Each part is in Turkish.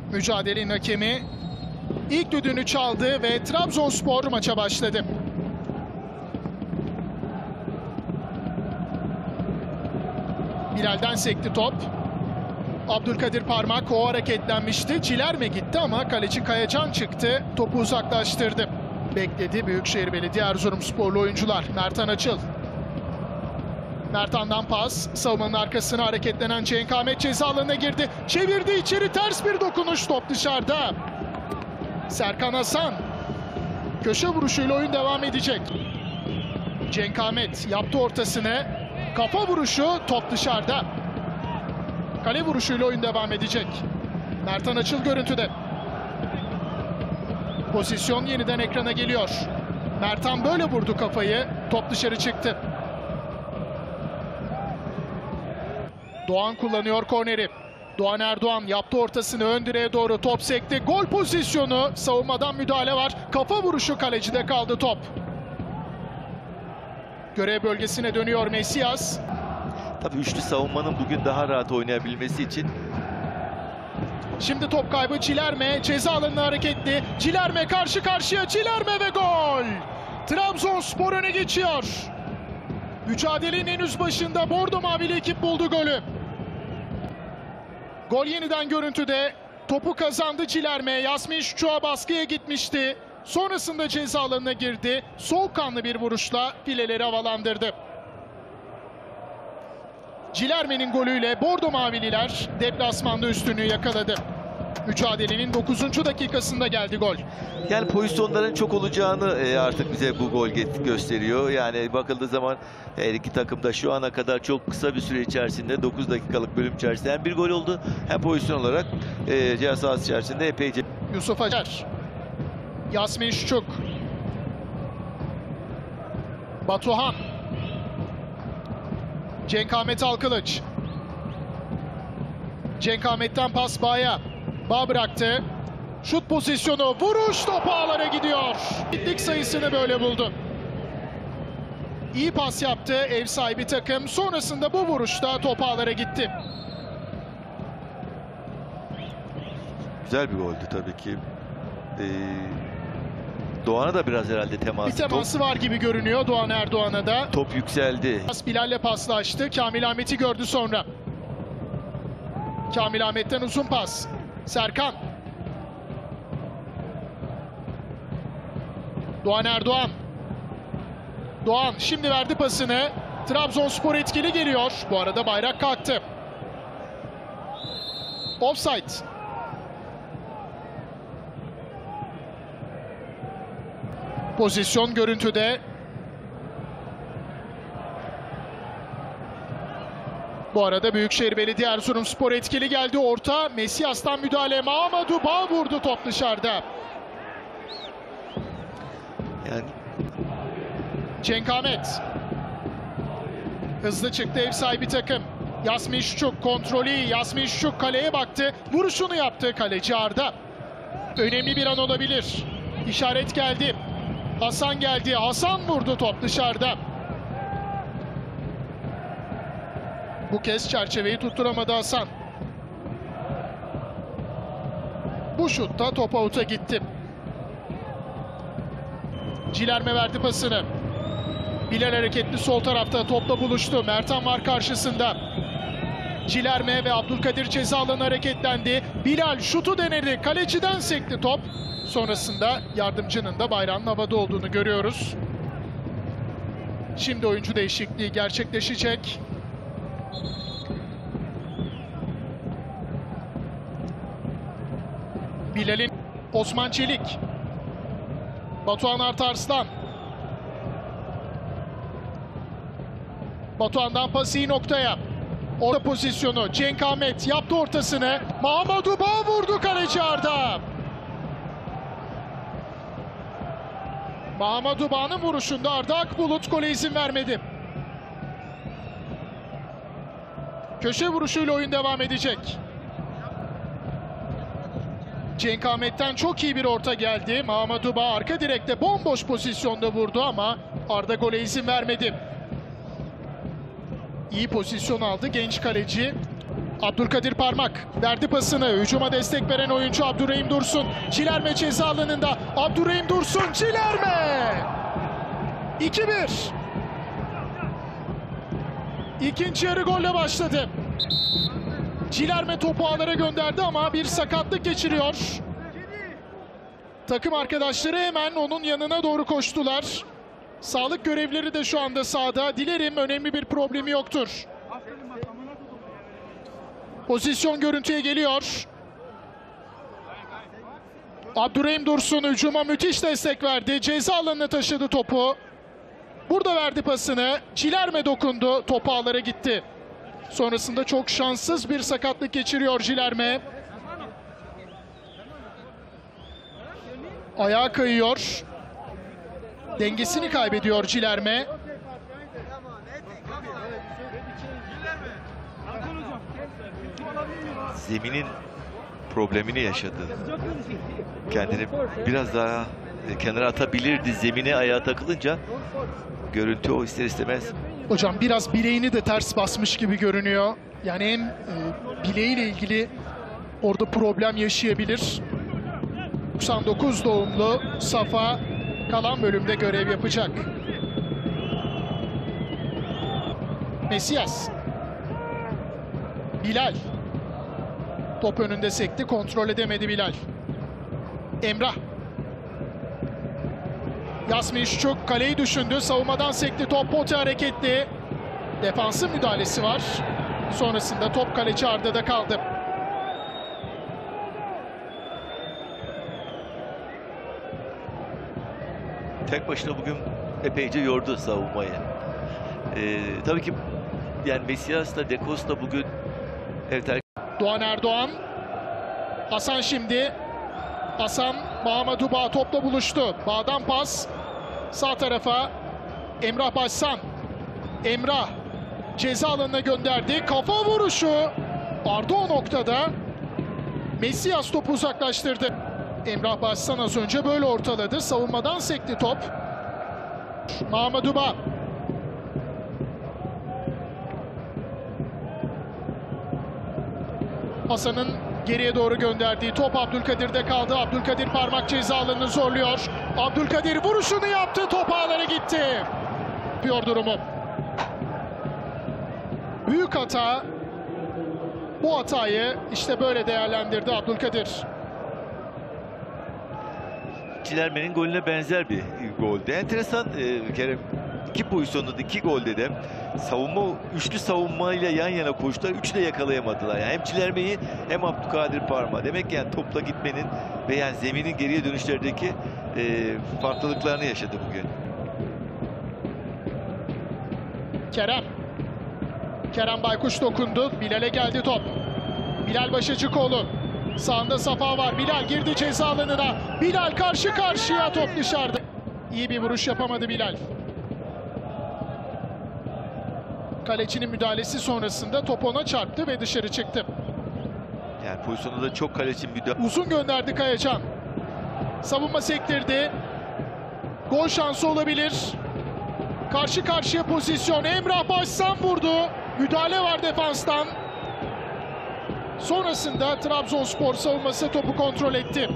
Mücadelenin hakemi ilk düdüğünü çaldı ve Trabzonspor maça başladı. Bilal'den sekti top. Abdülkadir Parmak o hareketlenmişti. Cilerme gitti ama kaleci Kayacan çıktı. Topu uzaklaştırdı. Bekledi Büyükşehir Belediye Erzurumsporlu oyuncular. Mertan Açıl. Mertan'dan pas. Savunmanın arkasına hareketlenen Cenk Ahmet ceza alanına girdi. Çevirdi içeri, ters bir dokunuş, top dışarıda. Serkan Hasan. Köşe vuruşuyla oyun devam edecek. Cenk Ahmet yaptı ortasını. Kafa vuruşu, top dışarıda. Kale vuruşuyla oyun devam edecek. Mertan Açıl görüntüde. Pozisyon yeniden ekrana geliyor. Mertan böyle vurdu kafayı. Top dışarı çıktı. Doğan kullanıyor korneri. Doğan Erdoğan yaptı ortasını, ön direğe doğru top sekti. Gol pozisyonu, savunmadan müdahale var. Kafa vuruşu, kalecide kaldı top. Görev bölgesine dönüyor Mesias. Tabii üçlü savunmanın bugün daha rahat oynayabilmesi için. Şimdi top kaybı Cilerme, ceza alanına hareketli. Cilerme karşı karşıya, Cilerme ve gol! Trabzonspor öne geçiyor. Mücadelenin henüz başında Bordo Mavili ekip buldu golü. Gol yeniden görüntüde. Topu kazandı Cilerme. Yasmin Şuçuk'a baskıya gitmişti. Sonrasında ceza alanına girdi. Soğukkanlı bir vuruşla fileleri havalandırdı. Cilerme'nin golüyle Bordo Mavililer deplasmanda üstünlüğü yakaladı. Mücadelenin 9. dakikasında geldi gol. Yani pozisyonların çok olacağını artık bize bu gol gösteriyor. Yani bakıldığı zaman her iki takım da şu ana kadar çok kısa bir süre içerisinde 9 dakikalık bölüm içerisinde hem bir gol oldu hem pozisyon olarak ceza sahası içerisinde epeyce. Yusuf Acar. Yasmin Şuçuk. Batuhan. Cenk Ahmet Alkılıç. Cenk Ahmet'ten pas Bağ'a. Bağ bıraktı. Şut pozisyonu, vuruş, top ağlara gidiyor. İlk sayısını böyle buldu. İyi pas yaptı ev sahibi takım. Sonrasında bu vuruşta top ağlara gitti. Güzel bir goldü tabii ki. Doğan'a da biraz herhalde teması. Bir teması var gibi görünüyor Doğan Erdoğan'a da. Top yükseldi. Bilal'le paslaştı. Kamil Ahmet'i gördü sonra. Kamil Ahmet'ten uzun pas. Serkan. Doğan Erdoğan. Doğan şimdi verdi pasını. Trabzonspor etkili geliyor. Bu arada bayrak kalktı. Offside. Pozisyon görüntüde. Bu arada Büyükşehir Belediye Erzurumspor etkili geldi. Orta, Mesias'tan müdahale. Mahamadou Bağ vurdu, top dışarıda. Yani Cenk Ahmet. Hızlı çıktı ev sahibi takım. Yasmin Şuçuk kontrolü. Yasmin Şuçuk kaleye baktı. Vuruşunu yaptı kaleci Arda. Önemli bir an olabilir. İşaret geldi. Hasan geldi. Hasan vurdu, top dışarıda. Bu kez çerçeveyi tutturamadı Hasan. Bu şutta top out'a gitti. Cilerme verdi pasını. Bilal hareketli sol tarafta topla buluştu. Mertan var karşısında. Cilerme ve Abdülkadir ceza alanı hareketlendi. Bilal şutu denedi. Kaleciden sekti top. Sonrasında yardımcının da bayrağının havada olduğunu görüyoruz. Şimdi oyuncu değişikliği gerçekleşecek. Bilal'in Osman Çelik. Batuhan Artarslan. Batuhan'dan pası iyi noktaya. Orta pozisyonu. Cenk Ahmet yaptı ortasını. Mahamadou Bağ vurdu, kaleci Arda. Mahamadou Bağ'ın vuruşunda Arda Akbulut gole izin vermedi. Köşe vuruşuyla oyun devam edecek. Cenk Ahmet'ten çok iyi bir orta geldi. Mahamadou Bağ arka direkte bomboş pozisyonda vurdu ama Arda gole izin vermedi. İyi pozisyon aldı genç kaleci. Abdülkadir Parmak verdi pasını. Hücuma destek veren oyuncu Abdurrahim Dursun. Çilerme ceza alanında. Abdurrahim Dursun, Çilerme! 2-1. İkinci yarı golle başladı. Çilerme topu ağlara gönderdi ama bir sakatlık geçiriyor. Takım arkadaşları hemen onun yanına doğru koştular. Sağlık görevlileri de şu anda sahada. Dilerim önemli bir problemi yoktur. Pozisyon görüntüye geliyor. Abdurrahim Dursun hücuma müthiş destek verdi. Ceza alanına taşıdı topu. Burada verdi pasını. Çilerme dokundu. Top ağlara gitti. Sonrasında çok şanssız bir sakatlık geçiriyor Çilerme. Ayağa kayıyor. Dengesini kaybediyor Çilerme. Zeminin problemini yaşadı. Kendini biraz daha kenara atabilirdi. Zemine ayağa takılınca görüntü o ister istemez. Hocam biraz bileğini de ters basmış gibi görünüyor. Yani hem bileğiyle ilgili orada problem yaşayabilir. 99 doğumlu Safa kalan bölümde görev yapacak. Mesias. Bilal. Top önünde sekti. Kontrol edemedi Bilal. Emrah. Yasmin Şuçuk kaleyi düşündü. Savunmadan sekti. Top poti hareketli. Defansın müdahalesi var. Sonrasında top kaleci Arda'da kaldı. Tek başına bugün epeyce yordu savunmayı. Tabii ki yani Mesias da De Costa bugün Doğan Erdoğan. Hasan şimdi. Hasan Mamadou Bağ topla buluştu. Bağ'dan pas. Sağ tarafa Emrah Başsan. Emrah ceza alanına gönderdi. Kafa vuruşu. Arda o noktada. Mesias topu uzaklaştırdı. Emrah Başsan az önce böyle ortaladı. Savunmadan sekti top. Mamadou Bağ. Hasan'ın geriye doğru gönderdiği top Abdülkadir'de kaldı. Abdülkadir Parmak ceza alanını zorluyor. Abdülkadir vuruşunu yaptı. Top ağlara gitti. Yapıyor durumu. Büyük hata. Bu hatayı işte böyle değerlendirdi Abdülkadir. Çilerme'nin golüne benzer bir golde. Enteresan Kerem. İki pozisyonda da iki golde de üçlü savunmayla yan yana koştular. Üçü de yakalayamadılar. Yani hem Çilerme'yi hem Abdülkadir Parmak'ı. Demek ki yani topla gitmenin ve yani zeminin geriye dönüşlerdeki farklılıklarını yaşadı bugün. Kerem Baykuş dokundu. Bilal'e geldi top. Bilal Başacıkoğlu. Sağında Safa var. Bilal girdi ceza alanına. Bilal karşı karşıya, top dışarıda. İyi bir vuruş yapamadı Bilal. Kalecinin müdahalesi sonrasında top ona çarptı ve dışarı çıktı. Yani pozisyonda da çok kalecinin müdahale. Uzun gönderdi Kayacan. Savunma sektirdi. Gol şansı olabilir. Karşı karşıya pozisyon. Emrah Başsan vurdu. Müdahale var defanstan. Sonrasında Trabzonspor savunması topu kontrol etti.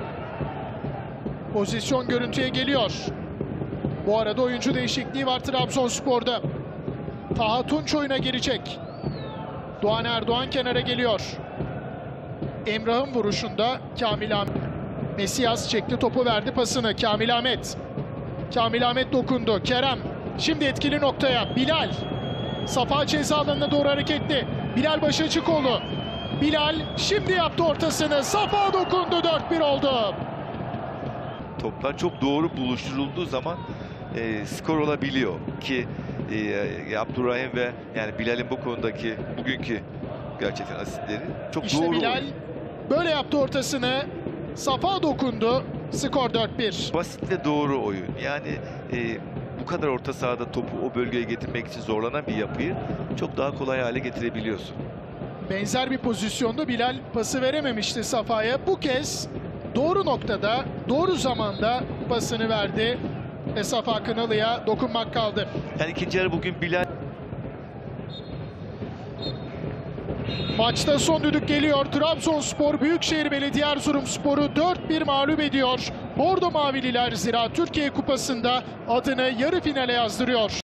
Pozisyon görüntüye geliyor. Bu arada oyuncu değişikliği var Trabzonspor'da. Taha Tunç oyuna girecek. Doğan Erdoğan kenara geliyor. Emrah'ın vuruşunda Kamil Ahmet. Mesias çekti, topu verdi pasını. Kamil Ahmet. Kamil Ahmet dokundu. Kerem şimdi etkili noktaya. Bilal. Safa ceza alanına doğru hareketli. Bilal Başacıkoğlu. Bilal şimdi yaptı ortasını. Safa dokundu. 4-1 oldu. Toplar çok doğru buluşturulduğu zaman skor olabiliyor ki Abdurrahim ve yani Bilal'in bu konudaki bugünkü gerçekten asistleri çok İşte doğru. Bilal böyle yaptı ortasını. Safa dokundu. Skor 4-1. Basit ve doğru oyun. Yani bu kadar orta sahada topu o bölgeye getirmek için zorlanan bir yapıyı çok daha kolay hale getirebiliyorsun. Benzer bir pozisyonda Bilal pası verememişti Safa'ya. Bu kez doğru noktada, doğru zamanda pasını verdi. Ve Safa Kınalı'ya dokunmak kaldı. Yani ikinci yarı bugün Bilal Maçta son düdük geliyor. Trabzonspor Büyükşehir Belediye Erzurumspor'u 4-1 mağlup ediyor. Bordo Mavililer Zira Türkiye Kupası'nda adını yarı finale yazdırıyor.